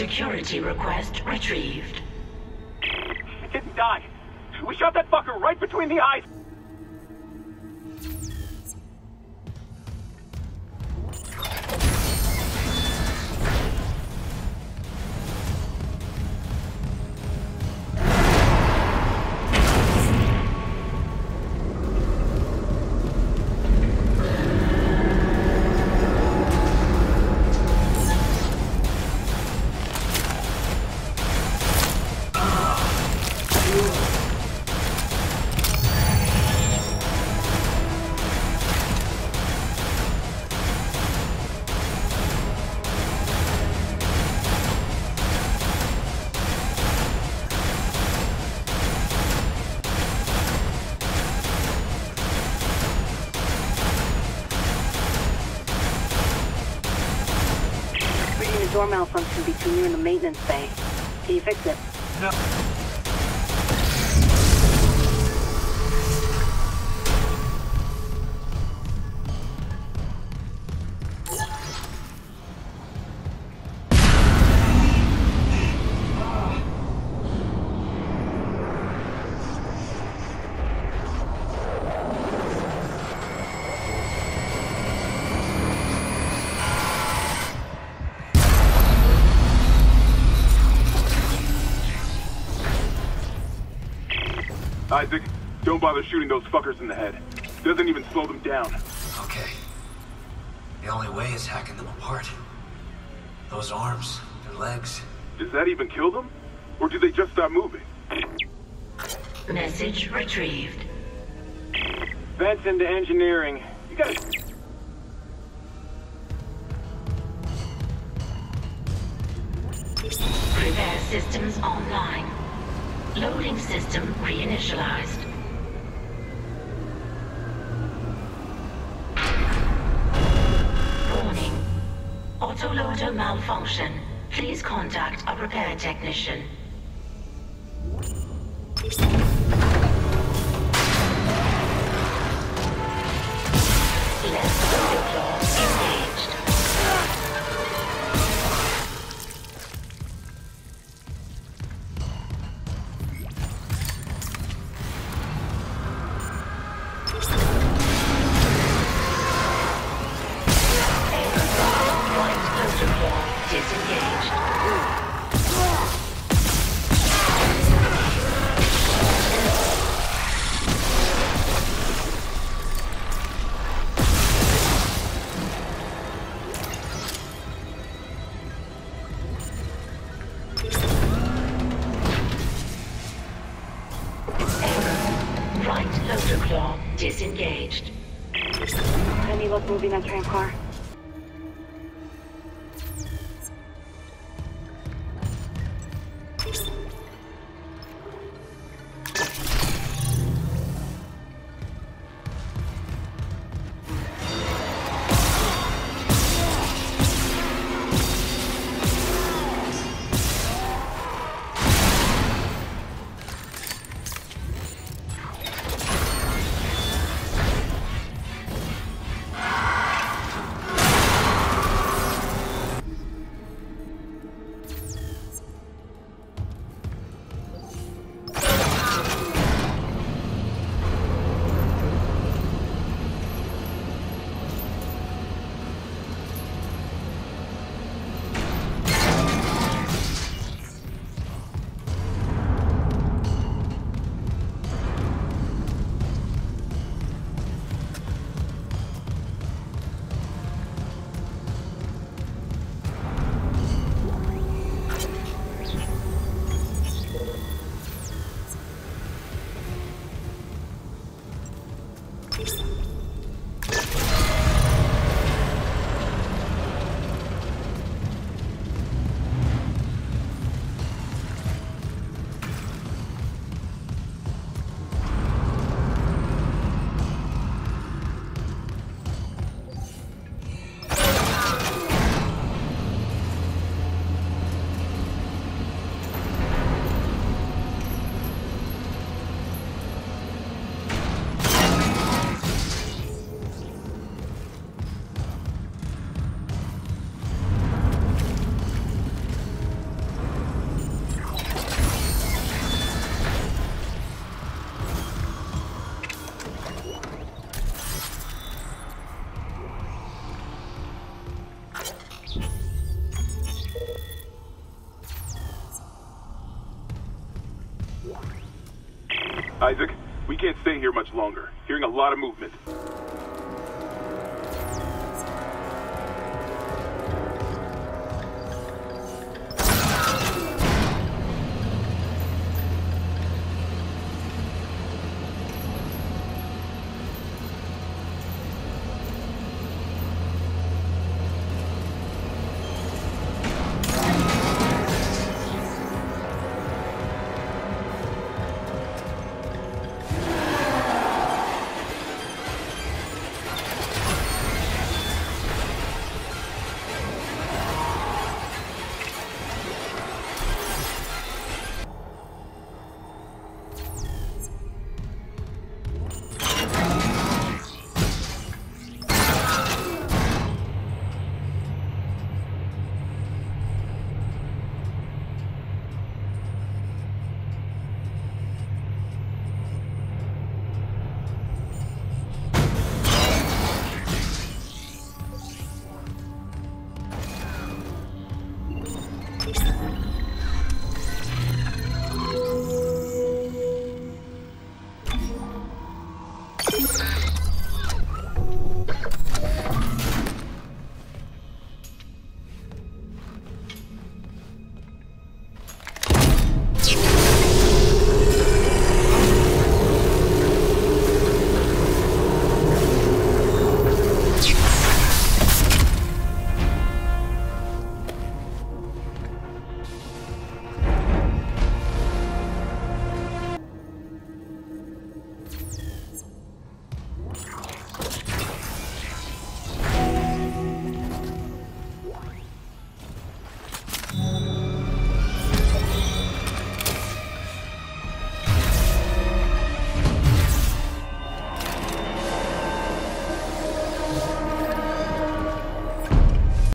Security request retrieved. It didn't die. We shot that fucker right between the eyes. Door malfunction between you and the maintenance bay. Can you fix it? No. Isaac, don't bother shooting those fuckers in the head. Doesn't even slow them down. Okay. The only way is hacking them apart. Those arms, their legs. Does that even kill them? Or do they just stop moving? Message retrieved. Vents into engineering. You gotta... Repair systems online. Loading system reinitialized. Warning. Autoloader malfunction. Please contact a repair technician. Left claw engaged. Disengaged. Right loader claw disengaged. Any luck moving that tram car? Isaac, we can't stay here much longer. Hearing a lot of movement.